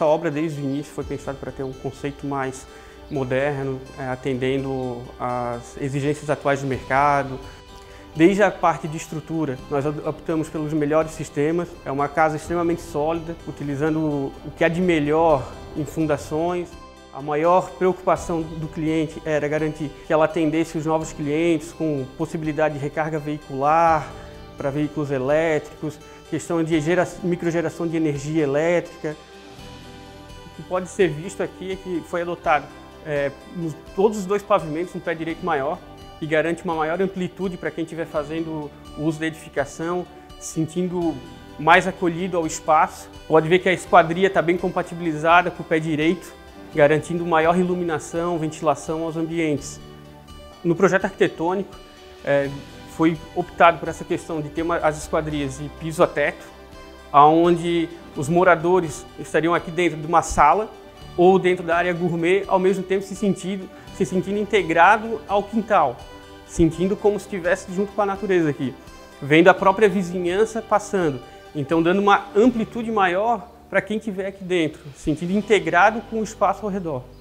nossa obra desde o início foi pensada para ter um conceito mais moderno, atendendo às exigências atuais do mercado. Desde a parte de estrutura, nós optamos pelos melhores sistemas. É uma casa extremamente sólida, utilizando o que há de melhor em fundações. A maior preocupação do cliente era garantir que ela atendesse os novos clientes com possibilidade de recarga veicular para veículos elétricos, questão de microgeração de energia elétrica. O que pode ser visto aqui é que foi adotado todos os dois pavimentos no pé direito maior, e garante uma maior amplitude para quem estiver fazendo o uso da edificação, se sentindo mais acolhido ao espaço. Pode ver que a esquadria está bem compatibilizada com o pé direito, garantindo maior iluminação, ventilação aos ambientes. No projeto arquitetônico, foi optado por essa questão de ter as esquadrias de piso a teto, onde os moradores estariam aqui dentro de uma sala ou dentro da área gourmet, ao mesmo tempo se sentindo integrado ao quintal, sentindo como se estivesse junto com a natureza aqui, vendo a própria vizinhança passando, então dando uma amplitude maior para quem estiver aqui dentro, sentindo integrado com o espaço ao redor.